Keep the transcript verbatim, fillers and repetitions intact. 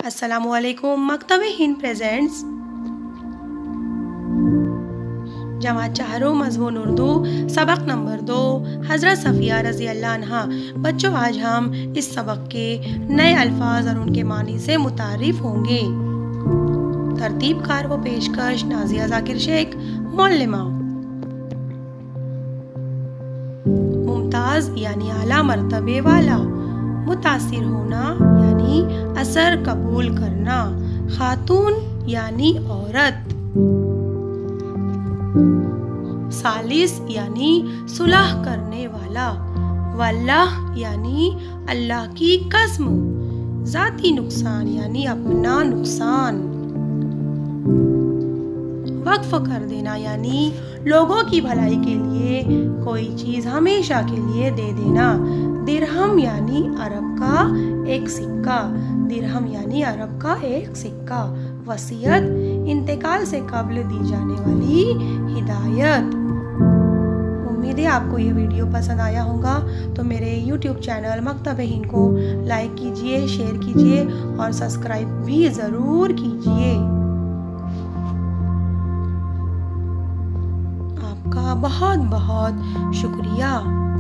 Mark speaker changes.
Speaker 1: अस्सलामुअलैकुम। मकतब हिंद प्रेजेंट्स जमात चाहरो मज़मून उर्दू सबक नंबर दो हज़रत सफ़िया रज़ी अल्लाह अन्हा। बच्चों, आज हम इस सबक के नए अल्फाज और उनके मानी से मुतारिफ होंगे। तरतीबकार व पेशकश नाजिया ज़ाकिर शेख मौल्लिमा। मुमताज़ यानी आला मर्तबे वाला। मुतासिर होना यानी असर कबूल करना। खातून यानी औरत। सालिस यानी सुलह करने वाला। वल्लाह यानी अल्लाह की कसम। जाती नुकसान यानी अपना नुकसान। वक्फ कर देना यानी लोगों की भलाई के लिए कोई चीज हमेशा के लिए दे देना। दिरहम यानी अरब का एक सिक्का। दिरहम यानी अरब का एक सिक्का। वसीयत इंतकाल से कब्ल दी जाने वाली हिदायत। उम्मीद है आपको ये वीडियो पसंद आया होगा, तो मेरे यूट्यूब चैनल मकतब हिंद को लाइक कीजिए, शेयर कीजिए और सब्सक्राइब भी ज़रूर कीजिए। आपका बहुत बहुत शुक्रिया।